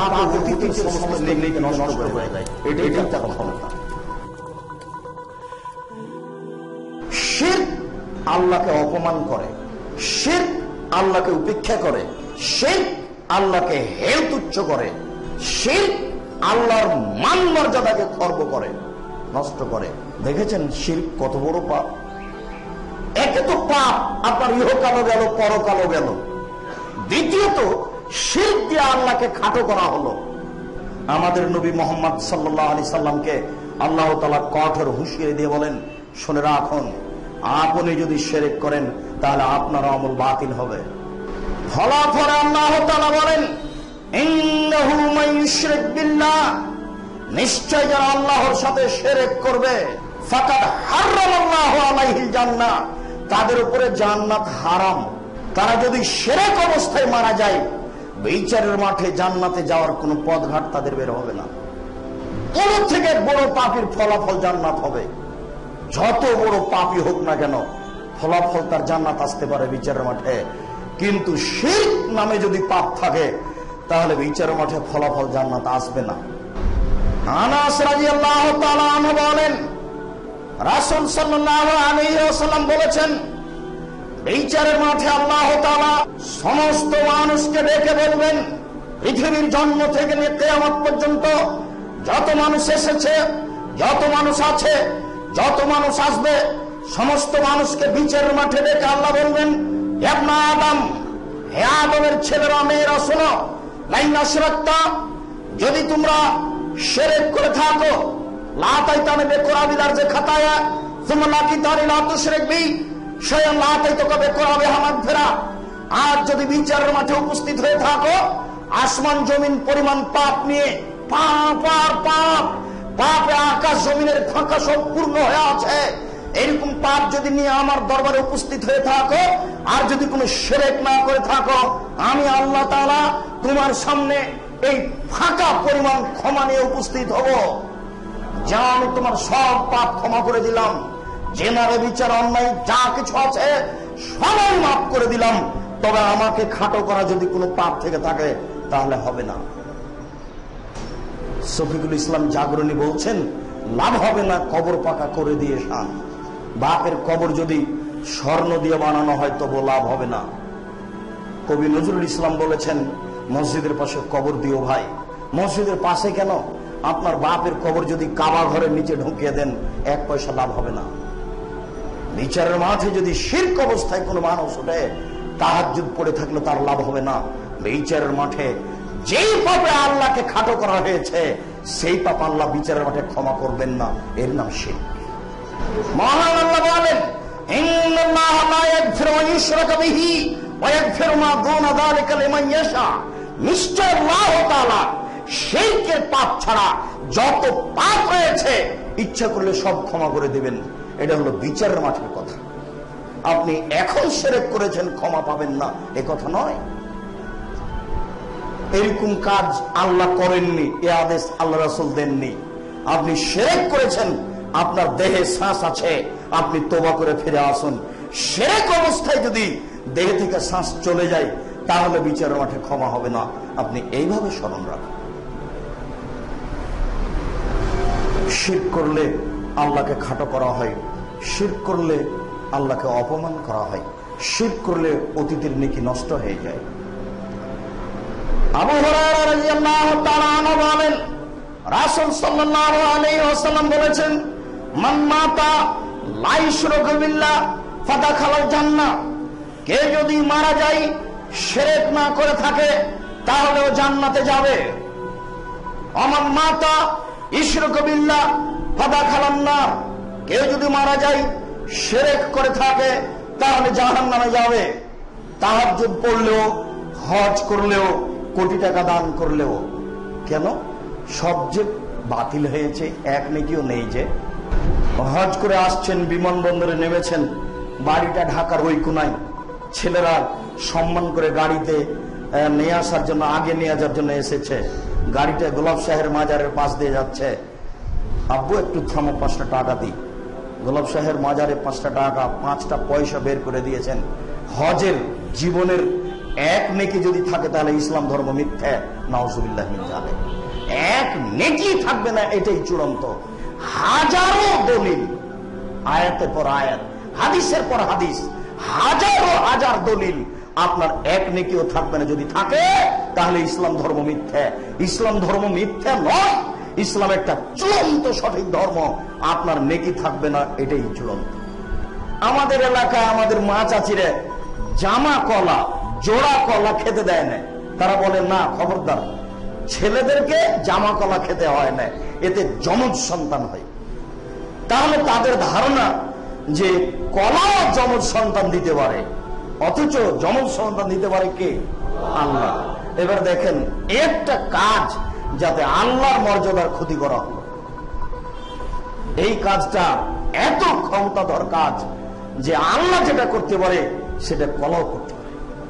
পাপ অতীতের সমস্ত নেকি নষ্ট করে দেয়। এটাই তার ক্ষমতা। শিরক আল্লাহকে অপমান করে, শিরক আল্লাহকে উপেক্ষা করে, শিরক আল্লাহকে হেয় তুচ্ছ করে, শিরক আল্লাহর মান মর্যাদাকে খর্ব করে, নষ্ট করে। দেখেছেন শিরক কত বড় পাপ। একে তো পাপ আপনার ইহকালও গেল, পরকালও গেল। দ্বিতীয়ত শিরক দিয়ে আল্লাহকে খাটো করা হলো। আমাদের নবী মুহাম্মদ সাল্লাল্লাহু আলাইহি সাল্লামকে আল্লাহ তাআলা কঠোর হুঁশিয়ারি দিয়ে বলেন, শুনে রাখুন, আপনি যদি শিরক করেন তাহলে আপনার আমল বাতিল হবে। ফলাফল আল্লাহ তাআলা বলেন, ইন্নাহু মান ইউশরিক বিল্লাহ, নিশ্চয় যারা আল্লাহর সাথে শিরক করবে, ফাকাদ হারামাল্লাহু আলাইহিল জান্নাহ, তাদের উপরে জান্নাত হারাম। তারা যদি শিরক অবস্থায় মারা যায়, বিচারের মাঠে জান্নাতে যাওয়ার কোন পথঘাট তাদের বের হবে না। বড় থেকে বড় পাপীর ফলাফল জান্নাত হবে। যত বড় পাপী হোক না কেন, ফলাফল তার জান্নাত আসতে পারে বিচারের মাঠে। কিন্তু শিরক নামে যদি পাপ থাকে, তাহলে বিচারের মাঠে ফলাফল জান্নাত আসবে না। আনাস রাদিয়াল্লাহু তাআলা আনহু বলেন, রাসূল সাল্লাল্লাহু আলাইহি ওয়াসাল্লাম বলেছেন, বিচারের মাঠে আল্লাহ তাআলা সমস্ত মানুষকে ডেকে বলবেন, পৃথিবীর জন্ম থেকে নিয়ে কিয়ামত পর্যন্ত যত মানুষ এসেছে, যত মানুষ আছে, যত মানুষ আসবে, সমস্ত মানুষকে বিচারের মাঠে ডেকে আল্লাহ বলবেন, হে ইবনে আদম, হে আদমের ছেলেরা মেয়েরা শোনো, লাইন আশরাকতা, যদি তোমরা শিরক করে থাকো, লা তাইতানি বিকুরাবিদার যে খাতায়া সুম্মা লাকিতানি লা তুশরিক বি শাইআন লা তাইতুকা বিকুরাবিহা মাগফিরা, আর যদি বিচারের মাঠে উপস্থিত হয়ে থাকো, আসমান জমিন পরিমাণ পাপ নিয়ে, পাপ আর পাপ, পাপে আকাশ জমিনের ফাঁকা সম্পূর্ণ হয়ে আছে, এরকম পাপ যদি নিয়ে আমার দরবারে উপস্থিত হয়ে থাকো, আর যদি কোনো শিরক না করে থাকো, আমি আল্লাহ তাআলা তোমার সামনে এই ফাঁকা পরিমাণ ক্ষমা নিয়ে উপস্থিত হব। যা আমি তোমার সব পাপ ক্ষমা করে দিলাম, জেনারে বিচার অন্যায় যা কিছু আছে সবাই মাফ করে দিলাম, তবে আমাকে খাটো করা যদি কোনো পাপ থেকে থাকে তাহলে হবে না। শফিকুল ইসলাম জাগরণী বলছেন, লাভ হবে না কবর পাকা করে দিয়ে শান। বাপের কবর যদি স্বর্ণ দিয়ে বানানো হয় তবু লাভ হবে না। কবি নজরুল ইসলাম বলেছেন, মসজিদের পাশে কবর দিও ভাই। মসজিদের পাশে কেন, আপনার বাপের কবর যদি কাবা ঘরের নিচে ঢুকিয়ে দেন, এক পয়সা লাভ হবে না। বিচারের মাঠে যদি শিরক অবস্থায় কোনো মানুষ ওঠে, তাহাজ্জুদ পড়ে থাকলে তার লাভ হবে না। বিচারের মাঠে যেই পাপে আল্লাহকে খাটো করা হয়েছে, সেই পাপ আল্লাহ বিচারের মাঠে ক্ষমা করবেন না, এর নাম শিরক। মহান আল্লাহ বলেন, ইন্নাল্লাহা লা ইয়াগফিরু আন ইউশরাকা বিহি ওয়া ইয়াগফিরু মা দুনা যালিকা লিমান ইয়াশা, নিশ্চয় আল্লাহ তাআলা শিরকের পাপ ছাড়া যত পাপ রয়েছে ইচ্ছা করলে সব ক্ষমা করে দিবেন। এটা হলো বিচারের মাঠের কথা। আপনি এখন শিরক করেছেন, ক্ষমা পাবেন না, এ কথা নয়। এরকম কাজ আল্লাহ করেননি, এ আদেশ আল্লাহ রাসূল দেননি। আপনি শিরক করেছেন, আপনার দেহে শ্বাস আছে, আপনি তওবা করে ফিরে আসুন। শিরক অবস্থায় যদি দেহ থেকে শ্বাস চলে যায়, তাহলে বিচারের মাঠে ক্ষমা হবে না। আপনি এইভাবে স্মরণ রাখুন। শিরক করলে আল্লাহকে খাটো করা হয়, শিরক করলে আল্লাহকে অপমান করা হয়, শিরক করলে অতীতের নেকি নষ্ট হয়ে যায়। আবু হুরায়রা রাদিয়াল্লাহু তাআলা আনহু বলেন, রাসূল সাল্লাল্লাহু আলাইহি ওয়াসাল্লাম বলেছেন, মান মাতা লা ইউশরিকু বিল্লাহ ফাদাখালাল জান্নাহ, কে যদি মারা যায় শিরক না করে থাকে তাহলে ও জান্নাতে যাবে। আমান মাতা ইউশরিকু বিল্লাহ ফাদাখালান নার, কেউ যদি মারা যায় শিরক করে থাকে তাহলে জাহান্নামে যাবে। তাহাজ্জুদ পড়লেও, হজ করলেও, কোটি টাকা দান করলেও, কেন? সব যে বাতিল হয়েছে, এক নেকিও নেই। যে হজ করে আসছেন, বিমানবন্দরে নেমেছেন, বাড়িটা ঢাকার ওই কোনায়, ছেলেরা সম্মান করে গাড়িতে নিয়ে আসার জন্য, আগে নিয়ে যাওয়ার জন্য এসেছে, গাড়িটা গোলাপ শাহের মাজারের পাশ দিয়ে যাচ্ছে। আব্বু একটু থামো, 5টা টাকা দিই। গোলাপ শাহের মাজারে 5টা টাকা, 5টা পয়সা বের করে দিয়েছেন। হজের জীবনের এক নেকি যদি থাকে তাহলে ইসলাম ধর্ম মিথ্যা, নাউজুবিল্লাহ মিন যালিক। এক নেকি থাকবে না, এটাই চূড়ান্ত। হাজারো দলিল, আয়াতের পর আয়াত, হাদিসের পর হাদিস, হাজারো হাজার দলিল, আপনার এক নেকিও থাকবে না। যদি থাকে তাহলে ইসলাম ধর্ম মিথ্যা। ইসলাম ধর্ম মিথ্যা নয়, ইসলাম একটা চূড়ান্ত সঠিক ধর্ম। আপনার নেকি থাকবে না, এটাই চূড়ান্ত। আমাদের এলাকায় আমাদের মা চাচিরে জামা কলা, জোড়া কলা খেতে দেয় না। তারা বলে না, খবরদার, ছেলেদেরকে জামা কলা খেতে হয় না, এতে যমজ সন্তান হয়। তাহলে তাদের ধারণা যে কলাও যমজ সন্তান দিতে পারে, অথচ যমজ সন্তান দিতে পারে কে? আল্লাহ। এবার দেখেন, একটা কাজ যাতে আল্লাহর মর্যাদার ক্ষতি করা হলো, এই কাজটা এত ক্ষমতাধর কাজ যে আল্লাহ যেটা করতে পারে সেটা কলাও করতে পারে।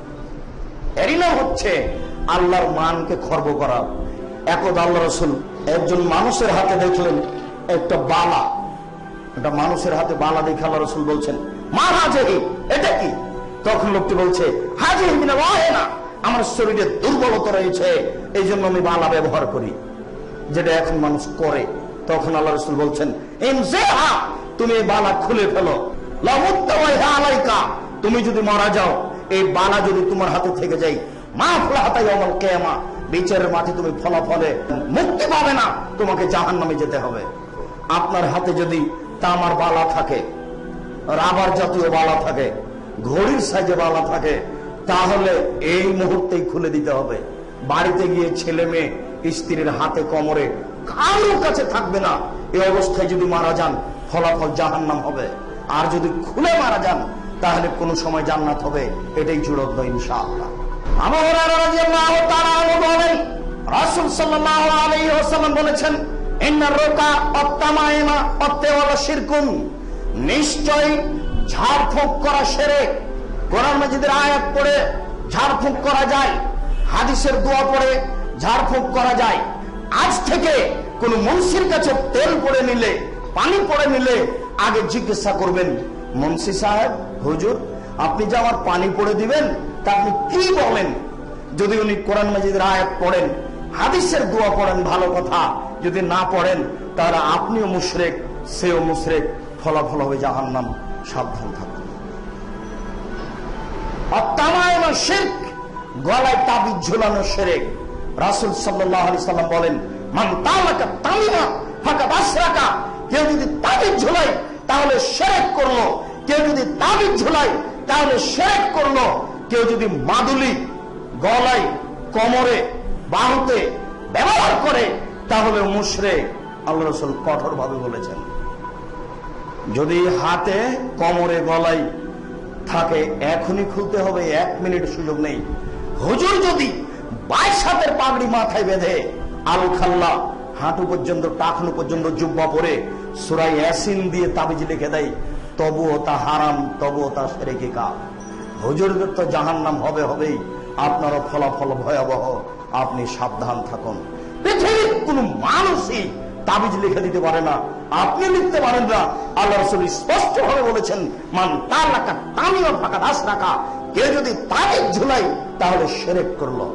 এরই নাম হচ্ছে আল্লাহর মানকে খর্ব করা। একদা আল্লাহ রাসূল একজন মানুষের হাতে দেখলেন একটা বালা, একটা মানুষের হাতে বালা দেখে আল্লাহ রাসূল বলছেন, মা হাজিহি, এটা কি? তখন লোকটি বলছে, হাজিহি মিনা ওয়াহিনা, আমার শরীরে দুর্বলতা রয়েছে, এই জন্য আমি বালা ব্যবহার করি, যেটা এখন মানুষ করে। তখন আল্লাহ রাসূল বলছেন, ইনজিহা, তুমি এই বালা খুলে ফেলো, লা মুত্তাওয়াইহা আলাইকা, তুমি যদি মারা যাও, এই বালা যদি তোমার হাতে থেকে যায়, মা ফুলাহাতা ইয়াউমাল কিয়ামা, বিচারের মাঠে তুমি ফলাফলে মুক্তি পাবে না, তোমাকে জাহান্নামে যেতে হবে। আপনার হাতে যদি তামার বালা থাকে, রাবার জাতীয় বালা থাকে, ঘড়ির সাইজে বালা থাকে, তাহলে এই মুহূর্তেই খুলে দিতে হবে। বাড়িতে গিয়ে ছেলে মেয়ে, স্ত্রীর হাতে, কোমরে, কারোর কাছে থাকবে না। এই অবস্থায় যদি মারা যান, ফলাফল জাহান্নাম হবে। আর যদি খুলে মারা যান, তাহলে কোন সময় জান্নাত হবে, এটাই চূড়ান্ত ইনশাআল্লাহ। আবু হুরায়রা রাদিয়াল্লাহু তাআলা আনহু বলেন, রাসূল সাল্লাল্লাহু আলাইহি ওয়াসাল্লাম বলেছেন, ইন্নার রুকা ওয়াত-তামাইমা ওয়াত-তাওয়ালা শিরকুন, নিশ্চয়ই ঝাড়ফুঁক করা শিরক। কোরআন মাজিদের আয়াত পড়ে ঝাড়ফুঁক করা যায়, হাদিসের দোয়া পড়ে ঝাড়ফুঁক করা যায়। আজ থেকে কোন মুন্সির কাছে তেল পড়ে নিলে, পানি পড়ে নিলে আগে জিজ্ঞাসা করবেন, মুন্সি সাহেব, হুজুর, আপনি যে আমার পানি পড়ে দিবেন, তা আপনি কি বলেন? যদি উনি কোরআন মাজিদের আয়াত পড়েন, হাদিসের দোয়া পড়েন, ভালো কথা। যদি না পড়েন, তাহলে আপনিও মুশরিক, সেও মুশরিক, ফলাফল হবে জাহান্নাম। সাবধান থাকুন। আত-তামাইমা শিরক, গলায় তাবিজ ঝুলানো শিরক। রাসূল সাল্লাল্লাহু আলাইহি সাল্লাম বলেন, মান তালাকা তামিমা ফাকাদ আশরাকা, কেউ যদি তাবিজ ঝুলায় তাহলে শিরক করলো। কেউ যদি তাবিজ ঝুলায় তাহলে শিরক করলো। কেউ যদি মাদুলি গলায়, কোমরে, বাহুতে ব্যবহার করে তাহলে মুশরিক। আল্লাহ রাসূল কঠোর ভাবে বলেছেন। যদি হাতে, কোমরে, গলায় থাকে, এখনই খুলতে হবে, 1 মিনিট সুযোগ নেই। হুজুর যদি 22 হাতের পাগড়ি মাথায় বেঁধে, আল খাল্লা হাঁটু পর্যন্ত, টাকনু পর্যন্ত জুব্বা পরে সূরা ইয়াসিন দিয়ে তাবিজ লিখে দেয়, তবুও তা হারাম, তবুও তা শিরকি কাজ। হুজুরদের তো জাহান্নাম হবে, হবেই। আপনারও ফলাফল ভয়াবহ, আপনি সাবধান থাকুন। পৃথিবীর কোন মানুষই তাবিজ লিখে দিতে পারে না, আপনি লিখতে পারেন না। আল্লাহ রাসূল স্পষ্ট ভাবে বলেছেন, মান তালাকা তামিমা ফাকাদ আশরাকা, কেউ যদি তাবিজ ঝুলায় তাহলে শিরক করলো।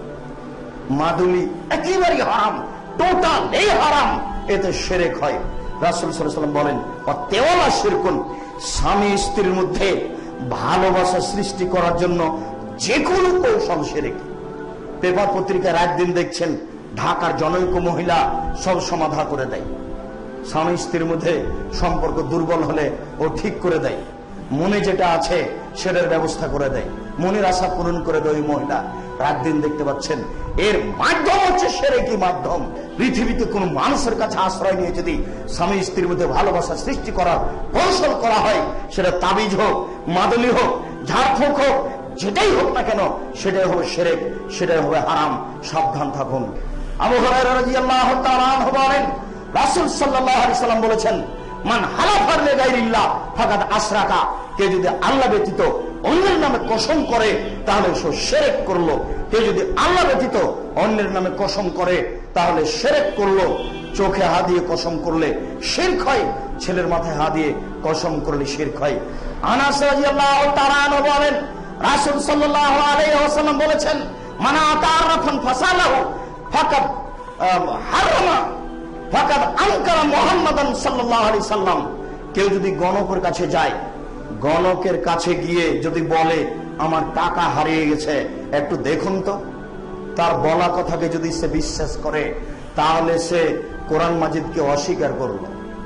মাদুলি একেবারে হারাম, টোটাল এই হারাম, এতে শিরক হয়। রাসূল সাল্লাল্লাহু আলাইহি ওয়াসাল্লাম বলেন, ওয়াত-তাওয়ালা শিরকুন, স্বামী স্ত্রীর মধ্যে ভালোবাসা সৃষ্টি করার জন্য যে কোনো কৌশল শিরক। পেপার পত্রিকায় রাত দিন দেখছেন, ঢাকার জনৈক মহিলা সব সমাধা করে দেয়। স্বামী স্ত্রীর মধ্যে সম্পর্ক দুর্বল হলে ও ঠিক করে দেয়, মনে যেটা আছে সেটার ব্যবস্থা করে দেয়, মনের আশা পূরণ করে দেয় ওই মহিলা। রাত দিন দেখতে পাচ্ছেন, এর মাধ্যম হচ্ছে শিরকি মাধ্যম। পৃথিবীতে কোন মানুষের কাছে আশ্রয় নিয়ে যদি স্বামী স্ত্রীর মধ্যে ভালোবাসা সৃষ্টি করার কৌশল করা হয়, সেটা তাবিজ হোক, মাদুলি হোক, ঝাড়ফুঁক হোক, যেটাই হোক না কেন, সেটাই হবে শিরক, সেটাই হবে হারাম। সাবধান থাকুন। আবু হুরায়রা রাদিয়াল্লাহু তাআলা আনহু বলেন, রাসূল সাল্লাল্লাহু আলাইহি সাল্লাম বলেছেন, মান হালাফা লিগাইরিল্লাহ ফাকাদ আশরাকা, কেউ যদি আল্লাহ ব্যতীত অন্যের নামে কসম করে তাহলে সে শিরক করলো। কেউ যদি আল্লাহ ব্যতীত অন্যের নামে কসম করে তাহলে শিরক করলো। চোখে হাত দিয়ে কসম করলে শিরক হয়, ছেলের মাথায় হাত দিয়ে কসম করলে শিরক হয়। আনাস রাদিয়াল্লাহু তাআলা আনহু বলেন, রাসূল সাল্লাল্লাহু আলাইহি ওয়াসাল্লাম বলেছেন, মান আতারাফান ফাসালাহু ফাকাদ হারামা ফাকাদ আনকারা মুহাম্মাদান সাল্লাল্লাহু আলাইহি সাল্লাম। কেউ যদি গণকের কাছে যায়, গণকের কাছে গিয়ে যদি বলে আমার টাকা হারিয়ে গেছে, একটু দেখুন তো, তার বলা কথাকে যদি সে বিশ্বাস করে, তাহলে সে কোরআন মাজিদকে অস্বীকার করল।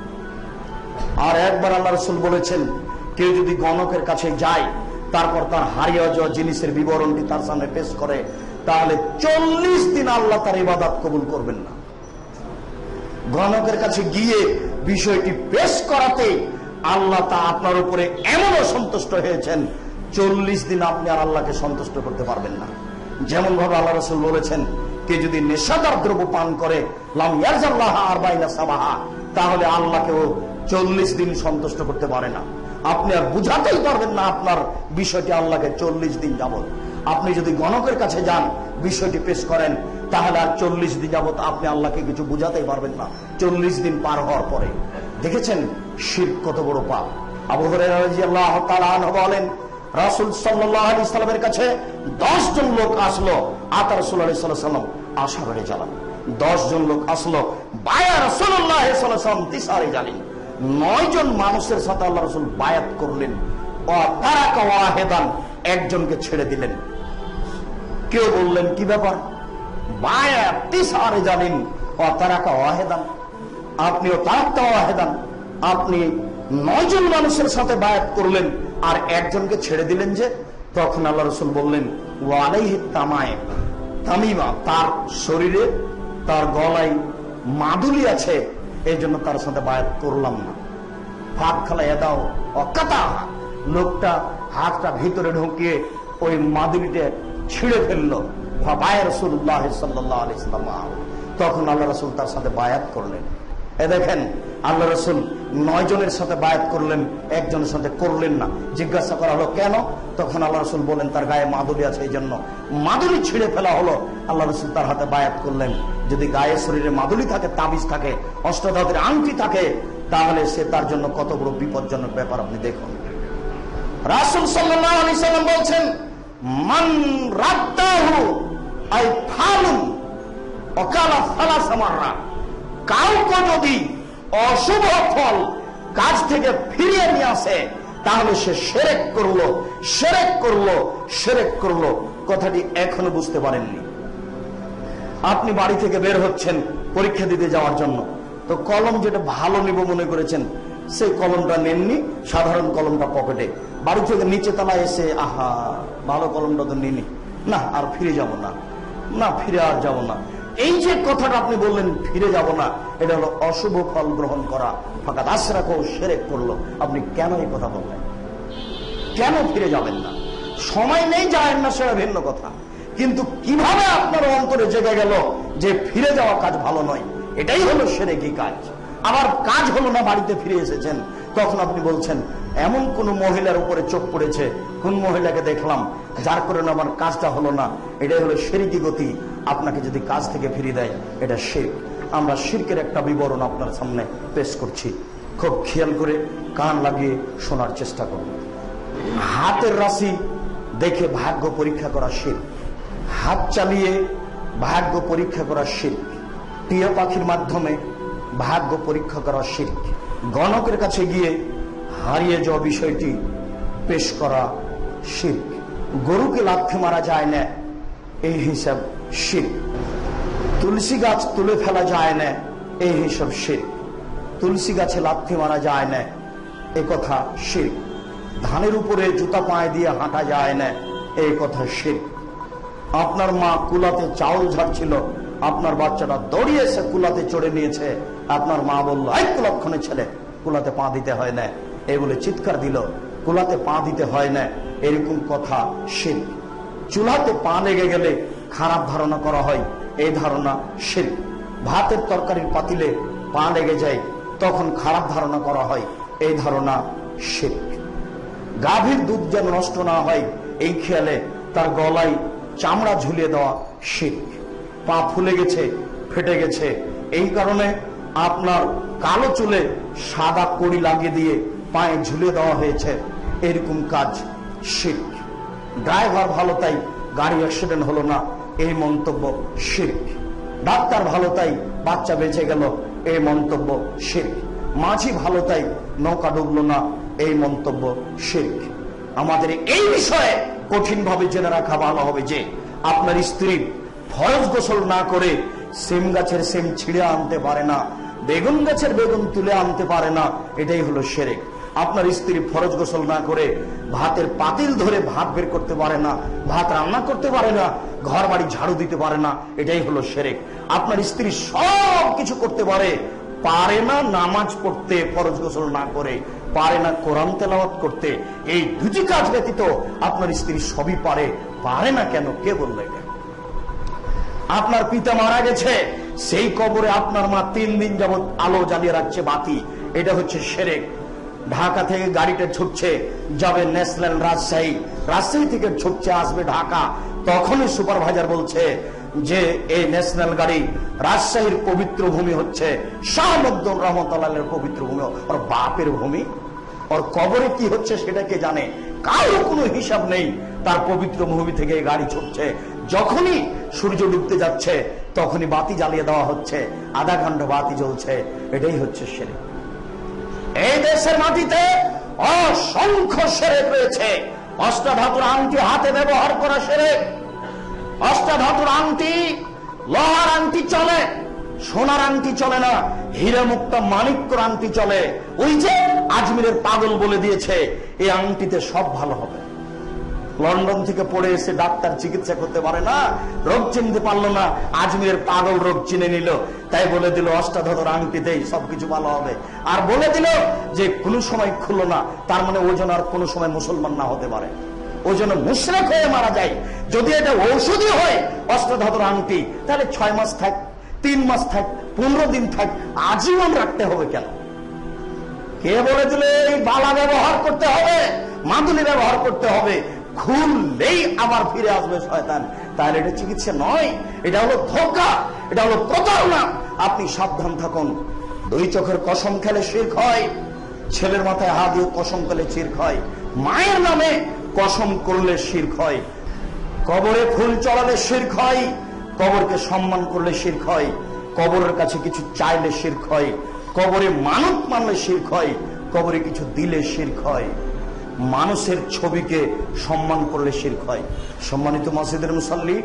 আর একবার আল্লাহ রাসূল বলেছেন, কেউ যদি গণকের কাছে যায়, তারপর তার হারিয়ে যাওয়া জিনিসের বিবরণটি তার সামনে পেশ করে, তাহলে 40 দিন আল্লাহ তার ইবাদত কবুল করবেন না। গণকের কাছে গিয়ে বিষয়টি পেশ করাতে আল্লাহ তা আপনার উপরে এমন অসন্তুষ্ট হয়েছেন, 40 দিন আপনি আর আল্লাহকে সন্তুষ্ট করতে পারবেন না। যেমন ভাবে আল্লাহ রাসূল বলেছেন, কে যদি নেশাদার দ্রব্য পান করে লাম ইয়ারজাল্লাহ আরবাইনা সাবাহা, তাহলে আল্লাহকেও 40 দিন সন্তুষ্ট করতে পারে না। আপনি আর বুঝাতেই পারবেন না আপনার বিষয়টি আল্লাহকে 40 দিন যাবত। আপনি যদি গণকের কাছে যান, বিষয়টি পেশ করেন, তাহলে আর 40 দিন যাবত আপনি আল্লাহকে কিছু বুঝাতেই পারবেন না। 40 দিন পার হওয়ার পরে দেখেছেন শিরক কত বড় পাপ। আবু হুরায়রা রাদিয়াল্লাহু তাআলা আনহু বলেন, রাসূল সাল্লাল্লাহু আলাইহি সাল্লামের কাছে 10 জন লোক আসলো। আতা রাসূলুল্লাহ সাল্লাল্লাহু আলাইহি সাল্লাম আশারে জালান, 10 জন লোক আসলো। বায়া রাসূলুল্লাহ সাল্লাল্লাহু আলাইহি সাল্লাম তিসারে জালিন, 9 জন মানুষের সাথে আল্লাহ রাসূল বায়াত করলেন। ওয়া তারাকা ওয়াহিদান, একজনকে ছেড়ে দিলেন। কেউ বললেন কি ব্যাপার, বায়াত তিসারে জালিন ওয়া তারাকা ওয়াহিদান, আপনিও তারাকতা ওয়াহিদান, আপনি 9 জন মানুষের সাথে বায়াত করলেন আর একজনকে ছেড়ে দিলেন যে? তখন আল্লাহ রাসূল বললেন, ওয়া আলাইহি তামিমা, তার শরীরে তার গলায় মাদুলি আছে, এই জন্য তার সাথে বায়াত করলাম না। হাত খালাইয়া দাও অকাতা, লোকটা হাতটা ভিতরে ঢুকিয়ে ওই মাদুলিটা ছিঁড়ে ফেললো। বায়া রাসূলুল্লাহ সাল্লাল্লাহু আলাইহি ওয়াসাল্লাম, তখন আল্লাহ রাসূল তার সাথে বায়াত করলেন। এ দেখেন, আল্লাহ রাসূল 9 জনের সাথে বায়াত করলেন, একজনের সাথে করলেন না। জিজ্ঞাসা করা হলো কেন? তখন আল্লাহ রাসূল বলেন, তার গায়ে মাদুলি আছে, এই জন্য মাদুলি ছিঁড়ে ফেলা হলো। আল্লাহ রাসূল তার হাতে বায়াত করলেন। যদি গায়ে শরীরে মাদুলি থাকে, তাবিজ থাকে, অষ্টধাতুর আংটি থাকে, তাহলে সে তার জন্য কত বড় বিপজ্জনক ব্যাপার আপনি দেখুন। রাসূল সাল্লাল্লাহু আলাইহি সাল্লাম বলছেন, মান রাদ্দাহু আই ফালুন ওয়াকালা সালাসা মাররা, কাউকে যদি অশুভ ফল কাজ থেকে ফিরিয়ে নিয়ে আসে, তাহলে সে শিরক করলো, শিরক করলো, শিরক করলো। কথাটি এখনো বুঝতে পারেননি। আপনি বাড়ি থেকে বের হচ্ছেন পরীক্ষা দিতে যাওয়ার জন্য, তো কলম যেটা ভালো নিব মনে করেছেন, সেই কলমটা নেননি, সাধারণ কলমটা পকেটে। বাড়ি থেকে নিচে তলায় এসে, আহা ভালো কলমটা তো নিনি, না আর ফিরে যাব না, না ফিরে আর যাব না। এই যে কথাটা আপনি বললেন ফিরে যাব না, এটা হলো অশুভ ফল গ্রহণ করা, ফাকাদ আশরাকা, শিরক করলো। আপনি কেন এই কথা বললেন? কেন ফিরে যাবেন না? সময় নেই, যাবেন না, সেটা ভিন্ন কথা, কিন্তু কিভাবে আপনার অন্তরে জেগে গেল যে ফিরে যাওয়া কাজ ভালো নয়? এটাই হলো শিরকি কাজ। আবার কাজ হলো না, বাড়িতে ফিরে এসেছেন, তখন আপনি বলছেন এমন কোন মহিলার উপরে চোখ পড়েছে, কোন মহিলাকে দেখলাম, যার কারণে আমার কাজটা হলো না। এটাই হলো শিরকি গতি। আপনাকে যদি কাজ থেকে ফিরিয়ে দেয়, এটা শিরক। আমরা শিরকের একটা বিবরণ আপনার সামনে পেশ করছি, খুব খেয়াল করে কান লাগিয়ে শোনার চেষ্টা করুন। হাতের রাশি দেখে ভাগ্য পরীক্ষা করা শিরক, হাত চালিয়ে ভাগ্য পরীক্ষা করা শিরক, টিয়া পাখির মাধ্যমে ভাগ্য পরীক্ষা করা শিরক, গণকের কাছে গিয়ে হারিয়ে যাওয়া বিষয়টি পেশ করা শিরক, গরুকে লাথি মারা যায় না এই হিসাব শিরক, তুলসী গাছ তুলে ফেলা যায় না এই হিসাব শিরক, তুলসী গাছে লাথি মারা যায় না এ কথা শিরক, ধানের উপরে জুতা পায়ে দিয়ে হাঁটা যায় না এই কথা শিরক, আপনার মা কুলাতে চাউল ঝাড়ছিল, আপনার বাচ্চাটা দৌড়িয়ে এসে কুলাতে চড়ে নিয়েছে, আপনার মা বলল এই কুলক্ষণে ছেলে, কুলাতে পা দিতে হয় না, এগুলো চিৎকার দিল, কুলাতে পা দিতে হয় না, এরকম কথা শিরক। চুলাতে পা লেগে গেলে খারাপ ধারণা করা হয়, এই ধারণা শিরক। ভাতের তরকারির পাতিলে পা লেগে যায়, তখন খারাপ ধারণা করা হয়, এই ধারণা শিরক। গাভীর দুধ যেন নষ্ট না হয় এই খেয়ালে তার গলায় চামড়া ঝুলিয়ে দেওয়া শিরক। পা ফুলে গেছে, ফেটে গেছে, এই কারণে আপনার কালো চুলে সাদা কড়ি লাগিয়ে দিয়ে পায়ে ঝুলিয়ে দেওয়া হয়েছে, এরকম কাজ শিরক। ড্রাইভার ভালো তাই গাড়ি অ্যাক্সিডেন্ট হলো না, এই মন্তব্য শিরক। ডাক্তার ভালো তাই বাচ্চা বেঁচে গেল, এই মন্তব্য শিরক। মাঝি ভালো তাই নৌকা ডুবলো না, এই মন্তব্য শিরক। আমাদের এই বিষয়ে কঠিনভাবে জেনে রাখা ভালো হবে যে আপনার স্ত্রী ফরজ গোসল না করে সিম গাছের সিম ছিঁড়ে আনতে পারে না, বেগুন গাছের বেগুন তুলে আনতে পারে না, এটাই হলো শিরক। আপনার স্ত্রী ফরজ গোসল না করে ভাতের পাতিল ধরে ভাত বের করতে পারে না, ভাত রান্না করতে পারে না, ঘর বাড়ি ঝাড়ু দিতে পারে না, এটাই হলো শিরক। আপনার স্ত্রী সব কিছু করতে পারে না নামাজ পড়তে ফরজ গোসল না করে, পারে না কোরআন তেলাওয়াত করতে, এই দুটি কাজ ব্যতীত আপনার স্ত্রী সবই পারে না কেন? কে বললে? আপনার পিতা মারা গেছে, সেই কবরে আপনার মা 3 দিন যাবত আলো জ্বালিয়ে রাখছে, বাতি, এটা হচ্ছে শিরক। ঢাকা থেকে গাড়িটা ছুটছে, যাবে ন্যাশনাল রাজশাহী থেকে ছুটছে আসবে ঢাকা, তখনই সুপারভাইজার বলছে যে এই ন্যাশনাল গাড়ি রাজশাহীর পবিত্র ভূমি হচ্ছে শাহ মখদুম রহমতুল্লাহের পবিত্র ভূমি, ওর বাপের ভূমি। ওর কবরে কি হচ্ছে সেটা কে জানে? কারো কোনো হিসাব নেই। তার পবিত্র ভূমি থেকে গাড়ি ছুটছে, যখনই সূর্য ডুবতে যাচ্ছে তখনই বাতি জ্বালিয়ে দেওয়া হচ্ছে, আধা ঘন্টা বাতি জ্বলছে, এটাই হচ্ছে শিরক। এই দেশের মাটিতে অসংখ্য শিরক রয়েছে। অষ্টাধাতুর আংটি হাতে ব্যবহার করা শিরক। অষ্টাধাতুর আংটি, লোহার আংটি চলে, সোনার আংটি চলে না, হীরা মুক্তা মানিক্যর আংটি চলে। ওই যে আজমিরের পাগল বলে দিয়েছে এই আংটিতে সব ভালো হবে। লন্ডন থেকে পড়ে এসে ডাক্তার চিকিৎসা করতে পারে না, রোগ চিনতে পারলো না, আজমিরের পাগল রোগ চিনে নিল, তাই বলে দিল অষ্টাধাতুর আংটিতেই সবকিছু ভালো হবে। আর বলে দিল যে কোনো সময় খুললো না, তার মানে ওই জন্য আর কোনো সময় মুসলমান না হতে পারে, ওই জন্য মুশরিক হয়ে মারা যায়। যদি এটা ঔষধি হয় অষ্টাধাতুর আংটি, তাহলে 6 মাস থাক, 3 মাস থাক, 15 দিন থাক, আজীবন রাখতে হবে কেন? কে বলে দিলে এই বালা ব্যবহার করতে হবে, মাদুলি ব্যবহার করতে হবে, খুললেই আবার ফিরে আসবে শয়তান? তাহলে এটা চিকিৎসা নয়, এটা হলো ধোঁকা, এটা হলো প্রতারণা। আপনি সাবধান থাকুন। 2 চোখের কসম খেলে শিরক হয়, ছেলের মাথায় হাত দিয়ে কসম খেলে শিরক হয়, মায়ের নামে কসম করলে শিরক হয়, কবরে ফুল চড়ালে শিরক হয়, কবরকে সম্মান করলে শিরক হয়, কবরের কাছে কিছু চাইলে শিরক হয়, কবরে মানত মানলে শিরক হয়, কবরে কিছু দিলে শিরক হয়, মানুষের ছবিকে সম্মান করলে শিরক হয়। সম্মানিত মসজিদের মুসাল্লি,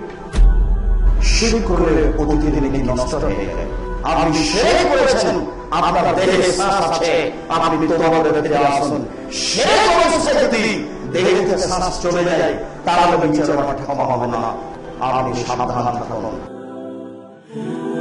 শিরক করলে প্রতিদিন নষ্ট হয়ে যায়। আপনি শিরক করেছেন, আপনার দেহে শ্বাস আছে, আপনি তওবাদের ফিরে আসুন। শিরক অবস্থায় যদি দেহে থেকে শ্বাস চলে যায়, তাহলে বিচার মাঠে ক্ষমা হবে না। আপনি সাবধান থাকুন।